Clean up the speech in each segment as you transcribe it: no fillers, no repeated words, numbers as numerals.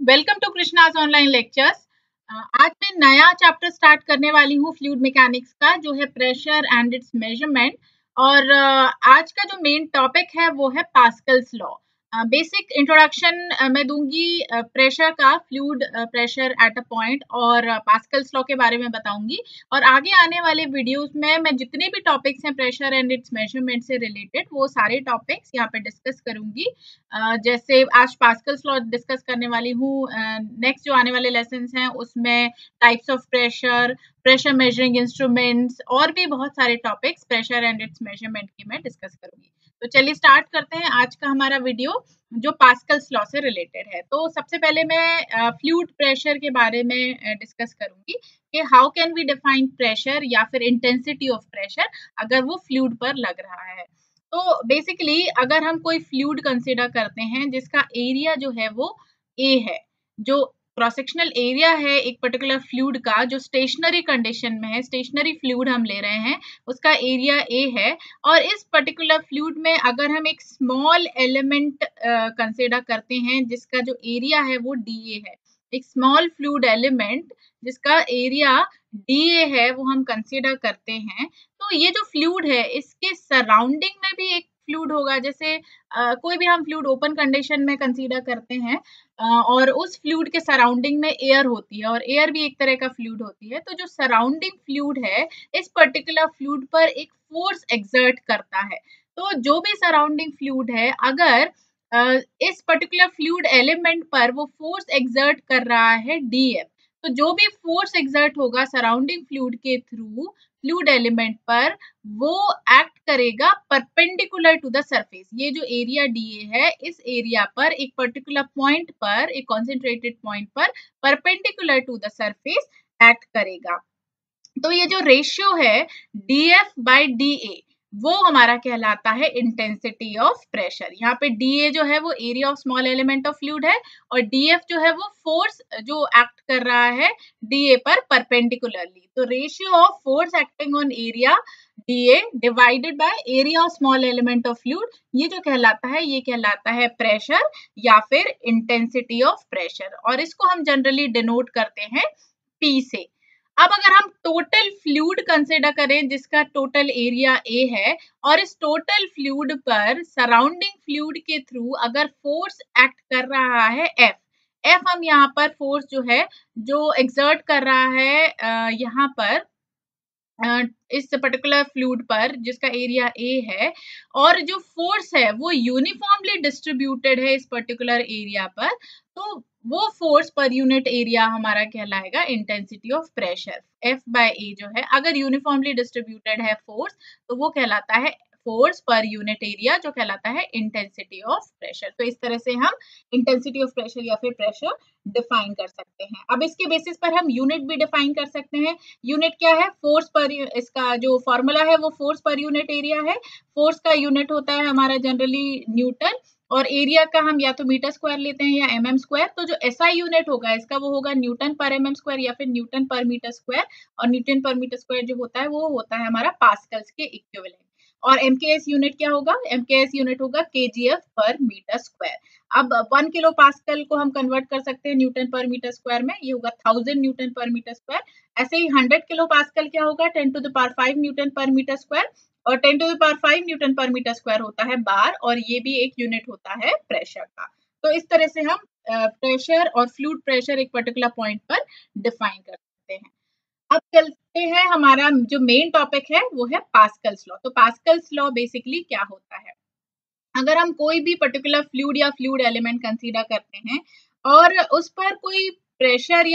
Welcome to Krishna's online lectures. आज मैं नया चैप्टर स्टार्ट करने वाली हूँ फ्लूइड मैकेनिक्स का, जो है प्रेशर एंड इट्स मेजरमेंट। और आज का जो मेन टॉपिक है वो है पास्कल्स लॉ। बेसिक इंट्रोडक्शन मैं दूंगी प्रेशर का, fluid pressure at a point, और पास्कल्स लॉ के बारे में बताऊंगी। और आगे आने वाले वीडियोस में मैं जितने भी टॉपिक्स हैं प्रेशर एंड इट्स मेजरमेंट से रिलेटेड, वो सारे टॉपिक्स यहाँ पे डिस्कस करूंगी। जैसे आज पास्कल्स लॉ डिस्कस करने वाली हूँ। नेक्स्ट जो आने वाले लेसन्स हैं उसमें types of pressure, pressure measuring instruments और भी बहुत सारे topics pressure and its measurement की मैं डिस्कस करूंगी। तो चलिए स्टार्ट करते हैं आज का हमारा वीडियो, जो पास्कल्स लॉ से रिलेटेड है। तो सबसे पहले मैं फ्लूइड प्रेशर के बारे में डिस्कस करूंगी कि how can we define pressure या फिर इंटेंसिटी ऑफ प्रेशर अगर वो फ्लूइड पर लग रहा है। तो बेसिकली अगर हम कोई फ्लूइड कंसीडर करते हैं जिसका एरिया जो है वो ए है, जो क्रॉस सेक्शनल एरिया है एक पर्टिकुलर फ्लूइड का जो स्टेशनरी कंडीशन में है, स्टेशनरी फ्लूइड हम ले रहे हैं, उसका एरिया ए है। और इस पर्टिकुलर फ्लूइड में अगर हम एक स्मॉल एलिमेंट कंसीडर करते हैं जिसका जो एरिया है वो डी ए है, एक स्मॉल फ्लूइड एलिमेंट जिसका एरिया डी ए है वो हम कंसीडर करते हैं, तो ये जो फ्लूइड है इसके सराउंडिंग में भी एक फ्लूइड होगा। जैसे कोई भी हम फ्लूइड ओपन कंडीशन में कंसीडर करते हैं और उस फ्लूइड के सराउंडिंग में एयर होती है, और एयर भी एक तरह का फ्लूइड होती है। तो जो सराउंडिंग फ्लूइड है इस पर्टिकुलर फ्लूइड पर एक फोर्स एक्सर्ट करता है। तो जो भी सराउंडिंग फ्लूइड है, अगर इस पर्टिकुलर फ्लूइड एलिमेंट पर वो फोर्स एक्सर्ट कर रहा है डीएफ, तो जो भी फोर्स एक्सर्ट होगा सराउंडिंग फ्लूइड के थ्रू फ्लूइड एलिमेंट पर, वो एक्ट करेगा परपेंडिकुलर टू द सरफेस। ये जो एरिया डीए है इस एरिया पर एक पर्टिकुलर पॉइंट पर, एक कॉन्सेंट्रेटेड पॉइंट पर perpendicular to the surface act करेगा। तो ये जो रेशियो है डीएफ बाय डीए वो हमारा कहलाता है इंटेंसिटी ऑफ प्रेशर। यहाँ पे डीए जो है वो area of small element of fluid है, और डीएफ जो है वो फोर्स जो एक्ट कर रहा है डीए पर परपेंडिकुलरली। तो ratio of force acting on area DA divided by area of small element of fluid, ये जो कहलाता है ये कहलाता है प्रेशर या फिर इंटेंसिटी ऑफ प्रेशर। और इसको हम जनरली डिनोट करते हैं पी से। अब अगर हम टोटल फ्लूइड कंसीडर करें जिसका टोटल एरिया ए है, और इस टोटल फ्लूइड पर सराउंडिंग फ्लूइड के थ्रू अगर फोर्स एक्ट कर रहा है एफ, एफ हम यहाँ पर फोर्स जो है जो एक्सर्ट कर रहा है यहाँ पर इस पर्टिकुलर फ्लूइड पर जिसका एरिया ए है, और जो फोर्स है वो यूनिफॉर्मली डिस्ट्रीब्यूटेड है इस पर्टिकुलर एरिया पर, तो वो फोर्स पर यूनिट एरिया हमारा कहलाएगा intensity of pressure. F by A जो है, अगर यूनिफॉर्मली डिस्ट्रीब्यूटेड है फोर्स तो वो कहलाता है फोर्स पर यूनिट एरिया, जो कहलाता है इंटेंसिटी ऑफ प्रेशर। तो इस तरह से हम इंटेंसिटी ऑफ प्रेशर या फिर प्रेशर डिफाइन कर सकते हैं। अब इसके बेसिस पर हम यूनिट भी डिफाइन कर सकते हैं। यूनिट क्या है? फोर्स पर, इसका जो फॉर्मूला है वो फोर्स पर यूनिट एरिया है। फोर्स का यूनिट होता है हमारा जनरली न्यूटन, और एरिया का हम या तो मीटर स्क्वायर लेते हैं या एमएम स्क्वायर। तो जो एसआई यूनिट होगा इसका वो होगा न्यूटन पर एमएम स्क्वायर या फिर न्यूटन पर मीटर स्क्वायर, और न्यूटन पर मीटर स्क्वायर जो होता है वो होता है हमारा पास्कल्स के इक्विवेलेंट। और एमकेएस यूनिट क्या होगा? एमकेएस यूनिट होगा केजीएफ पर मीटर स्क्वायर। अब 1 किलो पास्कल को हम कन्वर्ट कर सकते हैं न्यूटन पर मीटर स्क्वायर में, ये होगा 1000 न्यूटन पर मीटर स्क्वायर। ऐसे ही 100 किलो पास्कल क्या होगा? 10 टू द पावर 5 न्यूटन पर मीटर स्क्वायर, और 10 टू द पावर 5 न्यूटन पर मीटर स्क्वायर होता है बार, और ये भी एक यूनिट होता है प्रेशर का। तो इस तरह से हम प्रेशर और फ्लूइड प्रेशर एक पर्टिकुलर पॉइंट पर डिफाइन कर सकते हैं। अब चलते हैं, हमारा जो मेन टॉपिक है वो है पास्कल्स लॉ। तो पास्कल्स लॉ बेसिकली क्या होता है? अगर हम कोई भी पर्टिकुलर फ्लूइड या फ्लूइड एलिमेंट कंसीडर करते हैं और उस पर कोई प्रेशर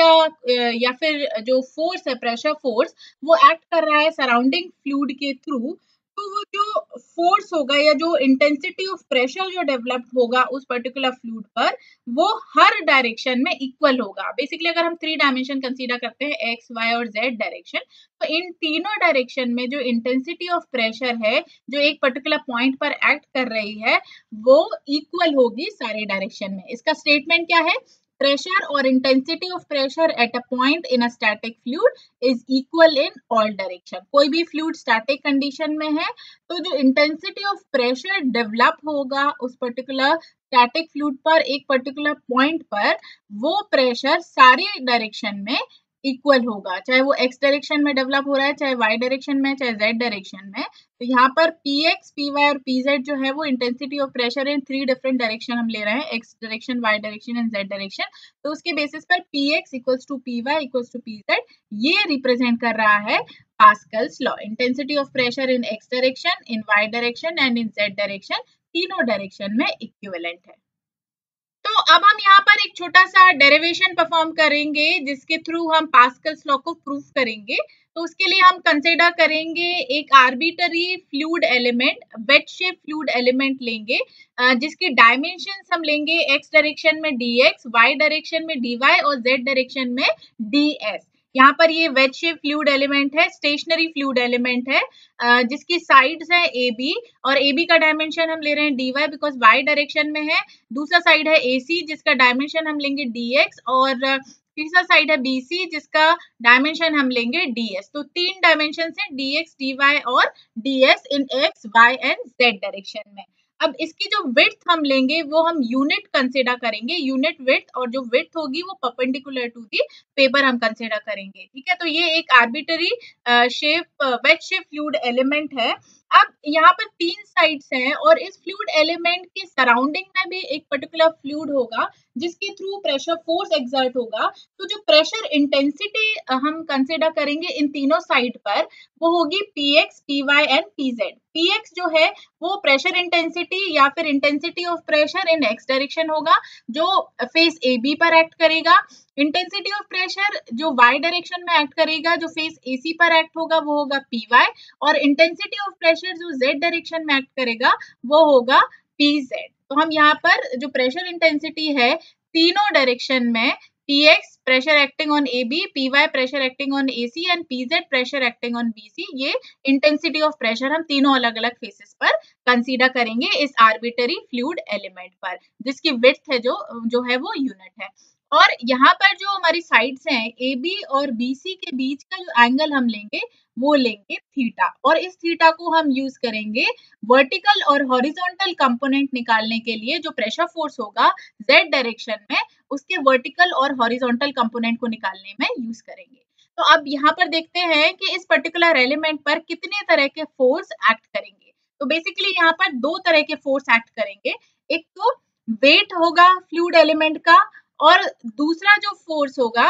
या फिर जो फोर्स है, प्रेशर फोर्स, वो एक्ट कर रहा है सराउंडिंग फ्लूइड के थ्रू, तो वो जो फोर्स होगा या जो इंटेंसिटी ऑफ प्रेशर जो डेवलप होगा उस पर्टिकुलर फ्लूइड पर, वो हर डायरेक्शन में इक्वल होगा। बेसिकली अगर हम 3 डायमेंशन कंसीडर करते हैं, एक्स, वाई और जेड डायरेक्शन, तो इन तीनों डायरेक्शन में जो इंटेंसिटी ऑफ प्रेशर है जो एक पर्टिकुलर पॉइंट पर एक्ट कर रही है वो इक्वल होगी सारे डायरेक्शन में। इसका स्टेटमेंट क्या है? प्रेशर और intensity of pressure at a point in a static fluid is equal in all direction. कोई भी फ्लूइड स्टैटिक कंडीशन में है तो जो इंटेंसिटी ऑफ प्रेशर डेवलप होगा उस पर्टिकुलर स्टैटिक फ्लूइड पर एक पर्टिकुलर पॉइंट पर वो प्रेशर सारी डायरेक्शन में इक्वल होगा, चाहे वो एक्स डायरेक्शन में डेवलप हो रहा है, चाहे वाई डायरेक्शन में, चाहे जेड डायरेक्शन में। तो यहाँ पर px, py और pz जो है वो intensity of pressure in 3 different direction हम ले रहे हैं, x direction, y direction and z direction. तो उसके बेसिस पर px equals to py equals to pz ये रिप्रेजेंट कर रहा है Pascal's law. Intensity of pressure in x direction, in y direction and in z direction, तीनों direction में equivalent है। तो अब हम यहाँ पर एक छोटा सा डेरिवेशन परफॉर्म करेंगे जिसके थ्रू हम पास्कल्स लॉ को प्रूफ करेंगे। तो उसके लिए हम कंसिडर करेंगे एक arbitrary fluid element, wedge shape fluid element लेंगे जिसकी डायमेंशंस हम लेंगे एक्स डायरेक्शन में dx, वाई डायरेक्शन में dy और z डायरेक्शन में ds। यहाँ पर ये वेट शेप फ्लूइड एलिमेंट है, स्टेशनरी फ्लूइड एलिमेंट है जिसकी साइड्स है AB और AB का डायमेंशन हम ले रहे हैं dy बिकॉज y डायरेक्शन में है। दूसरा साइड है AC जिसका डायमेंशन हम लेंगे dx और तीसरा साइड है BC जिसका डायमेंशन हम लेंगे ds। तो 3 डायमेंशन है dx, dy और ds in x, y and z direction में। अब इसकी जो विड्थ हम लेंगे वो हम यूनिट कंसिडर करेंगे, यूनिट विड्थ, और जो विड्थ होगी वो परपेंडिकुलर टू दी पेपर हम कंसिडर करेंगे। ठीक है, तो ये एक arbitrary shape wedge shape fluid element है। अब यहाँ पर 3 साइड्स हैं और इस फ्लूइड एलिमेंट के सराउंडिंग में भी एक पर्टिकुलर फ्लूइड होगा जिसके थ्रू प्रेशर फोर्स एक्सर्ट होगा। तो जो प्रेशर इंटेंसिटी हम कंसिडर करेंगे इन तीनों साइड पर वो होगी px, py and pz। px जो है वो प्रेशर इंटेंसिटी या फिर intensity of pressure in x direction होगा जो फेस AB पर एक्ट करेगा। इंटेंसिटी ऑफ प्रेशर जो y डायरेक्शन में एक्ट करेगा, जो फेस AC पर एक्ट होगा, वो होगा py। और इंटेंसिटी ऑफ प्रेशर जो z डायरेक्शन में एक्ट करेगा वो होगा pz। तो हम यहाँ पर जो प्रेशर इंटेंसिटी है तीनों डायरेक्शन में, px pressure acting on AB, py pressure acting on AC and pz pressure acting on BC, ये इंटेंसिटी ऑफ प्रेशर हम तीनों अलग अलग फेसेस पर कंसीडर करेंगे इस आर्बिटरी फ्लूइड एलिमेंट पर जिसकी विड्थ है जो है वो यूनिट है। और यहाँ पर जो हमारी साइड्स हैं AB और BC के बीच का जो एंगल हम लेंगे वो लेंगे थीटा, और इस थीटा को हम यूज करेंगे वर्टिकल और हॉरिजॉन्टल कंपोनेंट निकालने के लिए। जो प्रेशर फोर्स होगा z डायरेक्शन में उसके वर्टिकल और हॉरिजॉन्टल कंपोनेंट को निकालने में यूज करेंगे। तो अब यहाँ पर देखते हैं कि इस पर्टिकुलर एलिमेंट पर कितने तरह के फोर्स एक्ट करेंगे। तो बेसिकली यहाँ पर 2 तरह के फोर्स एक्ट करेंगे, एक तो वेट होगा फ्लूइड एलिमेंट का और दूसरा जो फोर्स होगा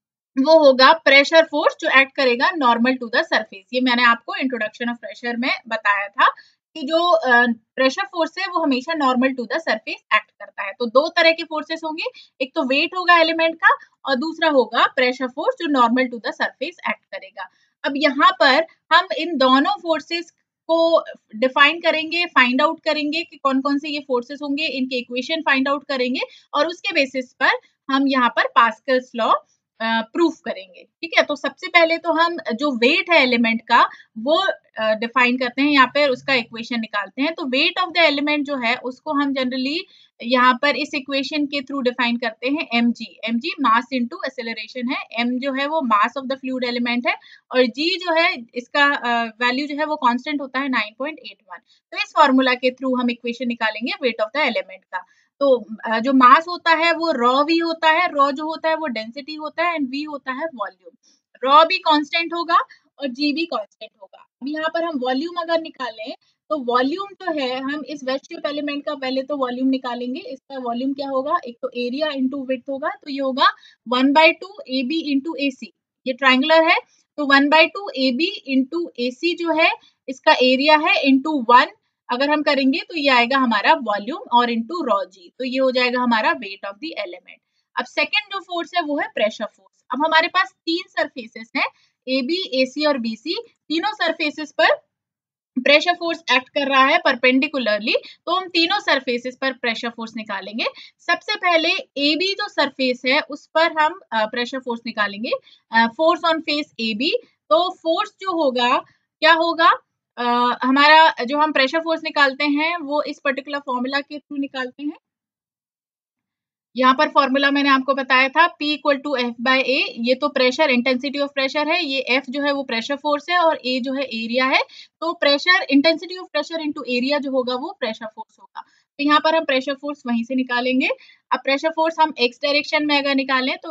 वो होगा प्रेशर फोर्स जो एक्ट करेगा नॉर्मल टू द सरफेस। ये मैंने आपको इंट्रोडक्शन ऑफ प्रेशर में बताया था कि जो प्रेशर फोर्स है वो हमेशा normal to the surface act करता है। तो 2 तरह के फोर्सेस होंगे, एक तो वेट होगा एलिमेंट का और दूसरा होगा प्रेशर फोर्स जो normal to the surface act करेगा। अब यहाँ पर हम इन दोनों फोर्सेस को डिफाइन करेंगे, फाइंड आउट करेंगे कि कौन कौन से ये फोर्सेस होंगे, इनके इक्वेशन फाइंड आउट करेंगे और उसके बेसिस पर हम यहाँ पर पास्कल्स लॉ प्रूफ करेंगे। ठीक है, तो सबसे पहले तो हम जो वेट है एलिमेंट का वो डिफाइन करते हैं, यहाँ पे उसका इक्वेशन निकालते हैं। तो वेट ऑफ द एलिमेंट जो है उसको हम जनरली यहाँ पर इस इक्वेशन के थ्रू डिफाइन करते हैं mg मास इनटू एक्सेलरेशन है। m जो है वो mass of the fluid element है और g जो है इसका वैल्यू जो है वो कांस्टेंट होता है 9.81। तो इस फॉर्मूला के थ्रू हम इक्वेशन निकालेंगे वेट ऑफ द एलिमेंट का। तो जो मास होता है वो रॉ वी होता है, रॉ जो होता है वो डेंसिटी होता है एंड वी होता है वॉल्यूम। रॉ भी कांस्टेंट होगा और जी भी कांस्टेंट होगा। अब यहाँ पर हम वॉल्यूम अगर निकालें तो वॉल्यूम जो है हम इस वेट शेप एलिमेंट का पहले तो वॉल्यूम निकालेंगे। इसका वॉल्यूम क्या होगा, एक तो एरिया इंटू विड्थ होगा, तो ये होगा 1/2 AB इंटू AC। ये ट्राइंगुलर है तो 1/2 AB इंटू AC जो है इसका एरिया है इंटू 1 अगर हम करेंगे तो ये आएगा हमारा वॉल्यूम और इंटू रॉ जी, तो ये हो जाएगा हमारा वेट ऑफ द एलिमेंट। अब सेकेंड जो फोर्स है वो है प्रेशर फोर्स। अब हमारे पास 3 सरफेसेस हैं AB, AC और BC, तीनों सरफेसेस पर प्रेशर फोर्स एक्ट कर रहा है परपेंडिकुलरली। तो हम तीनों सरफेसेस पर प्रेशर फोर्स निकालेंगे। सबसे पहले AB जो सरफेस है उस पर हम प्रेशर फोर्स निकालेंगे, फोर्स ऑन फेस AB। तो फोर्स जो होगा क्या होगा, हमारा जो हम प्रेशर फोर्स निकालते हैं वो इस पर्टिकुलर फॉर्मूला के थ्रू निकालते हैं। यहाँ पर फॉर्मूला मैंने आपको बताया था P = F/A। ये तो प्रेशर इंटेंसिटी ऑफ प्रेशर है, ये F जो है वो प्रेशर फोर्स है और A जो है एरिया है। तो pressure intensity of pressure into area जो होगा वो प्रेशर फोर्स होगा। तो यहाँ पर हम प्रेशर फोर्स वहीं से निकालेंगे। अब प्रेशर फोर्स हम एक्स डायरेक्शन में अगर निकालें तो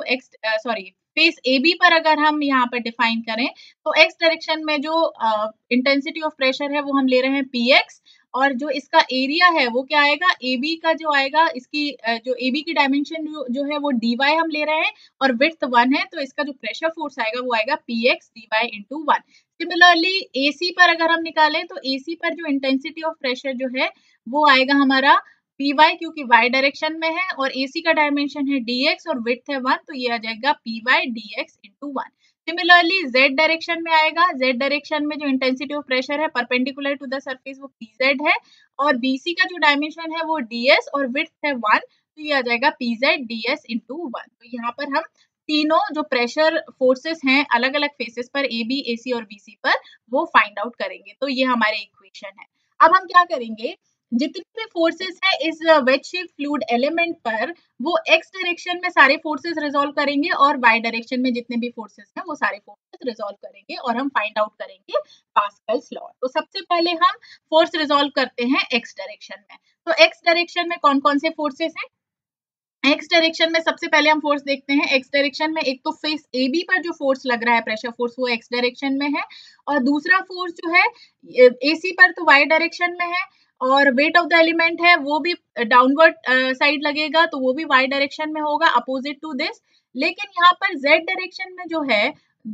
फेस ए बी पर अगर हम यहाँ पर डिफाइन करें तो एक्स डायरेक्शन में जो इंटेंसिटी ऑफ प्रेशर है वो हम ले रहे हैं पी एक्स, और जो इसका एरिया है वो क्या आएगा, ए बी का जो आएगा, इसकी जो ए बी की डायमेंशन जो है वो डी वाई हम ले रहे हैं, और विड्थ 1 है तो इसका जो प्रेशर फोर्स आएगा वो आएगा p x d y into 1। Similarly A C पर अगर हम निकालें तो ए सी पर जो इंटेंसिटी ऑफ प्रेशर जो है वो आएगा हमारा पी वाई, क्योंकि वाई डायरेक्शन में है और एसी का डायमेंशन है डी एक्स और विड्थ है 1, तो ये आ जाएगा p y d x into 1। Similarly z direction में आएगा, जेड डायरेक्शन में जो इंटेंसिटी ऑफ प्रेशर है परपेंडिकुलर टू द सरफेस वो pz है, और बीसी का जो डायमेंशन है वो ds और विड्थ है 1, तो ये आ जाएगा pz ds इंटू 1। तो यहाँ पर हम तीनों जो प्रेशर फोर्सेस हैं अलग अलग फेसेस पर ए बी, ए सी और बी सी पर वो फाइंड आउट करेंगे। तो ये हमारे इक्वेशन है। अब हम क्या करेंगे, जितने भी फोर्सेस है इस वेज शेप फ्लूइड एलिमेंट पर वो एक्स डायरेक्शन में सारे फोर्सेस रिजॉल्व करेंगे, और वाई डायरेक्शन में जितने भी फोर्सेस हैं वो सारे फोर्सेस रिजॉल्व करेंगे, और हम फाइंड आउट करेंगे पास्कल्स लॉ। तो सबसे पहले हम फोर्स रिजॉल्व करते हैं एक्स डायरेक्शन में। तो एक्स डायरेक्शन में कौन कौन से फोर्सेस हैं, एक्स डायरेक्शन में सबसे पहले हम फोर्स देखते हैं। एक्स डायरेक्शन में एक तो फेस ए बी पर जो फोर्स लग रहा है प्रेशर फोर्स वो एक्स डायरेक्शन में है, और दूसरा फोर्स जो है ए सी पर तो वाई डायरेक्शन में है, और वेट ऑफ द एलिमेंट है वो भी डाउनवर्ड साइड लगेगा तो वो भी वाई डायरेक्शन में होगा अपोजिट टू दिस। लेकिन यहाँ पर जेड डायरेक्शन में जो है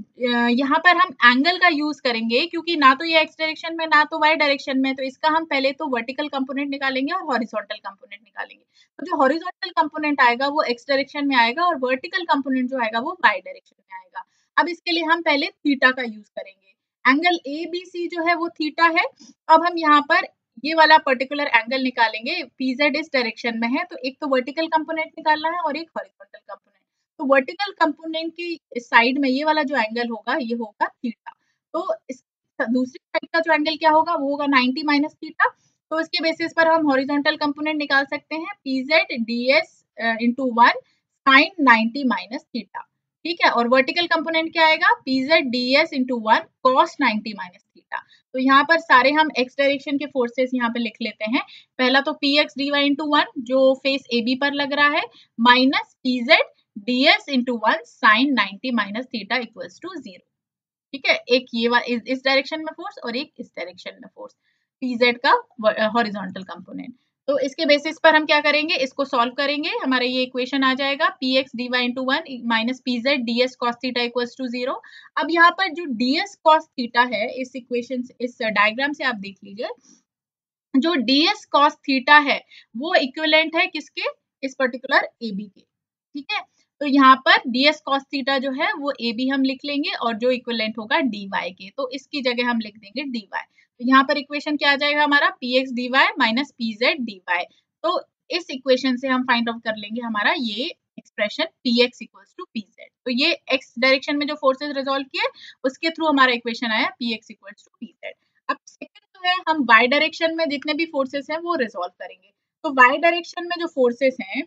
यहाँ पर हम एंगल का यूज करेंगे, क्योंकि ना तो ये एक्स डायरेक्शन में ना तो वाई डायरेक्शन में, तो इसका हम पहले तो वर्टिकल कंपोनेंट निकालेंगे और हॉरिजॉन्टल कंपोनेंट निकालेंगे। तो जो हॉरिजॉन्टल कंपोनेंट आएगा वो एक्स डायरेक्शन में आएगा, और वर्टिकल कंपोनेंट जो आएगा वो वाई डायरेक्शन में आएगा। अब इसके लिए हम पहले थीटा का यूज करेंगे। एंगल ए बी सी जो है वो थीटा है। अब हम यहाँ पर ये वाला पर्टिकुलर एंगल निकालेंगे, पीजेड इस डायरेक्शन में है, तो एक तो वर्टिकल कंपोनेंट निकालना है और एक हॉरिजॉन्टल कंपोनेंट। तो वर्टिकल कंपोनेंट की साइड में ये वाला जो एंगल होगा ये होगा थीटा। तो इस दूसरी साइड का जो एंगल क्या होगा वो होगा 90 माइनस थीटा। तो इसके बेसिस पर हम हॉरिजॉन्टल कंपोनेंट निकाल सकते हैं, pz ds into 1 sine 90 minus theta. ठीक है, और वर्टिकल कंपोनेंट क्या आएगा, pz ds into 1 cos 90 minus theta. तो यहाँ पर सारे हम एक्स डायरेक्शन के फोर्सेस यहाँ पे लिख लेते हैं। पहला तो px dy इंटू 1 जो फेस ए बी पर लग रहा है, minus pz ds into 1 sine 90 minus theta equals to 0। ठीक है, एक ये इस डायरेक्शन में फोर्स और एक इस डायरेक्शन में फोर्स, pz का हॉरिजॉन्टल कंपोनेंट। तो इसके बेसिस पर हम क्या करेंगे, इसको सॉल्व करेंगे, हमारा ये इक्वेशन आ जाएगा px dy into 1 minus pz ds cos theta equals to 0। अब यहाँ पर जो ds cos थीटा है इस इक्वेशन से, इस डायग्राम से आप देख लीजिए, जो ds cos थीटा है वो इक्विवेलेंट है किसके, इस पर्टिकुलर AB के। ठीक है, तो यहाँ पर ds cos थीटा जो है वो AB हम लिख लेंगे, और जो इक्विवेलेंट होगा dy के, तो इसकी जगह हम लिख देंगे dy। तो यहाँ पर इक्वेशन क्या आ जाएगा हमारा, px dy minus pz dy। तो इस इक्वेशन से हम फाइंड आउट कर लेंगे हमारा ये expression px equals to pz। तो ये x डायरेक्शन में जो फोर्सेस रिजॉल्व किए उसके थ्रू हमारा इक्वेशन आया px इक्वल्स टू pz। अब सेकंड जो है, हम y डायरेक्शन में जितने भी फोर्सेस हैं वो रिजॉल्व करेंगे। तो y डायरेक्शन में जो फोर्सेस हैं,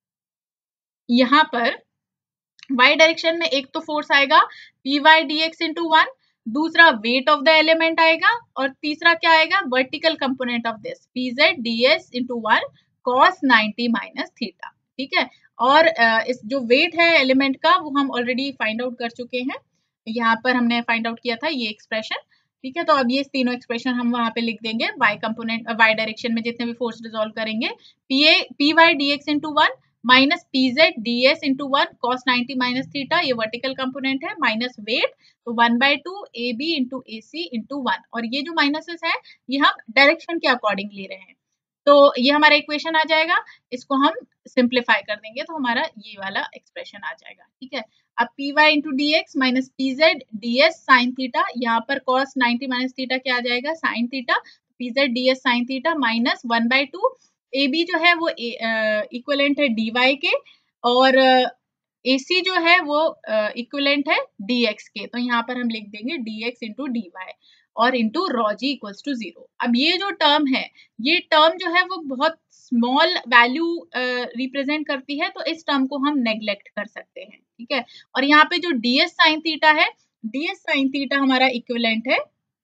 यहाँ पर y डायरेक्शन में एक तो फोर्स आएगा py dx इंटू 1, दूसरा वेट ऑफ द एलिमेंट आएगा, और तीसरा क्या आएगा, vertical component of this pz ds into 1 cos 90 minus theta. ठीक है, और इस जो वेट है एलिमेंट का वो हम ऑलरेडी फाइंड आउट कर चुके हैं, यहाँ पर हमने फाइंड आउट किया था ये एक्सप्रेशन। ठीक है, तो अब ये तीनों एक्सप्रेशन हम वहां पे लिख देंगे, y कंपोनेंट y डायरेक्शन में जितने भी फोर्स रिजॉल्व करेंगे, py dx into 1 minus pz ds into 1 cos 90 minus theta, ये वर्टिकल कंपोनेंट है, माइनस वेट तो 1/2 ab इंटू ac इंटू 1, और ये जो माइनसेस है ये हम डायरेक्शन के अकॉर्डिंग ले रहे हैं। तो ये हमारा इक्वेशन आ जाएगा, इसको हम सिंप्लीफाई कर देंगे तो हमारा ये वाला एक्सप्रेशन आ जाएगा। ठीक है, अब py into dx minus pz ds sine theta, यहाँ पर cos 90 माइनस थीटा क्या आ जाएगा, sine theta, pz ds sine theta minus 1/2 AB जो है वो इक्विवेलेंट है dy के, और AC जो है वो इक्विवेलेंट है dx के। तो यहाँ पर हम लिख देंगे dx इंटू dy और into rho g equals to 0। अब ये जो टर्म है, ये टर्म जो है वो बहुत स्मॉल वैल्यू रिप्रेजेंट करती है, तो इस टर्म को हम नेग्लेक्ट कर सकते हैं। ठीक है, और यहाँ पे जो ds साइन थीटा है, ds साइन थीटा हमारा इक्विवेलेंट है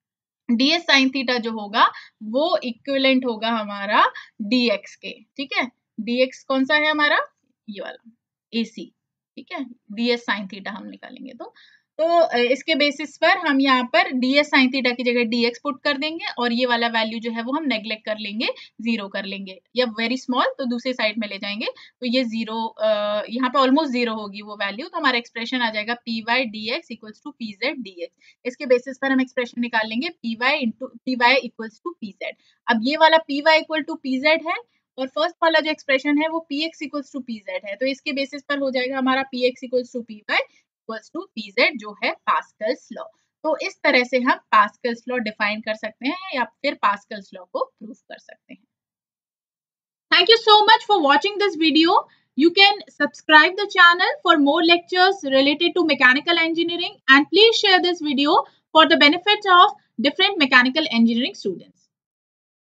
ds sin थीटा जो होगा वो इक्विवेलेंट होगा हमारा dx के, ठीक है। dx कौन सा है हमारा, ये वाला AC, ठीक है। ds sin थीटा हम निकालेंगे तो इसके बेसिस पर हम यहाँ पर ds sin थीटा की जगह dx पुट कर देंगे और ये वाला वैल्यू जो है वो हम नेग्लेक्ट कर लेंगे, जीरो कर लेंगे, या वेरी स्मॉल तो दूसरे साइड में ले जाएंगे तो ये जीरो, यहाँ पे ऑलमोस्ट जीरो होगी वो वैल्यू, तो हमारा एक्सप्रेशन आ जाएगा py dx equals to pz dx। इसके बेसिस पर हम एक्सप्रेशन निकाल लेंगे py इक्वल्स टू pz। अब ये वाला py इक्वल टू pz है और फर्स्ट वाला जो एक्सप्रेशन है वो px इक्वल्स टू pz है, तो इसके बेसिस पर हो जाएगा हमारा px equals to py equals to pz जो है पास्कल्स लॉ। तो इस तरह से हम पास्कल्स लॉ डिफाइन कर सकते हैं या फिर पास्कल्स लॉ को प्रूव कर सकते हैं। Thank you so much for watching this video. You can subscribe the channel for more lectures related to mechanical engineering, and please share this video for the benefit of different mechanical engineering students.